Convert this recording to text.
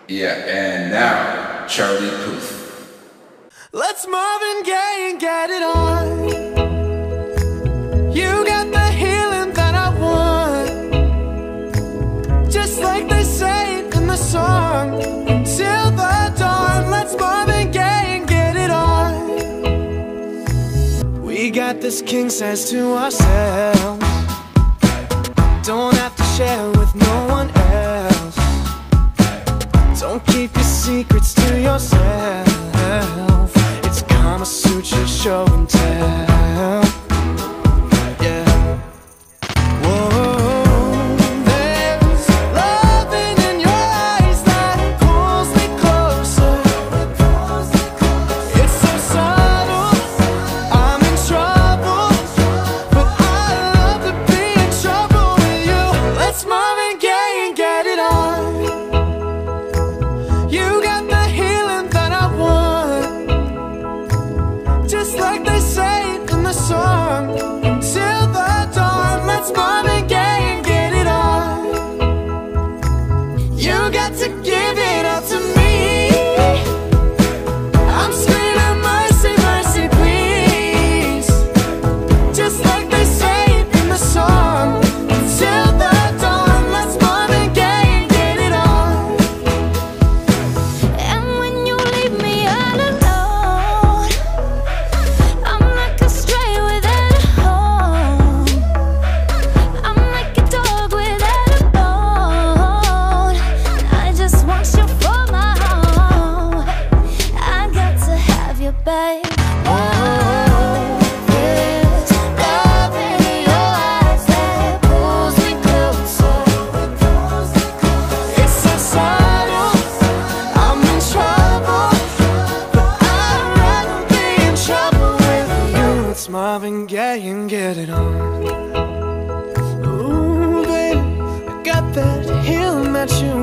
Yeah, and now, Charlie Puth. Let's Marvin Gaye and get it on. You got the healing that I want, just like they say in the song. Till the dawn, let's Marvin Gaye and get it on. We got this king size to ourselves, don't have to share with no one else. Don't keep your secrets to yourself. It's Kama Sutra show and tell. Yeah. Whoa, there's loving in your eyes that pulls me closer. It's so subtle, I'm in trouble, but I love to be in trouble with you. Let's Marvin Gaye and get it on. You got the healing that I want, just like they say in the song. Till the dawn, let's Marvin Gaye and get it on. You got to give it up to me. I'm screaming mercy, mercy, please, just like they say in the song. Till the dawn, let's Marvin Gaye and get it on. And when you leave me all alone, I'm like a stray without a home. I'm like a dog without a bone. I just want you for my home. I got to have you, babe. There's love in your eyes that pulls me closer. It's so subtle, I'm in trouble, but I'd rather be in trouble with you. It's Marvin Gaye and get it on. Ooh, baby, I got that healing that you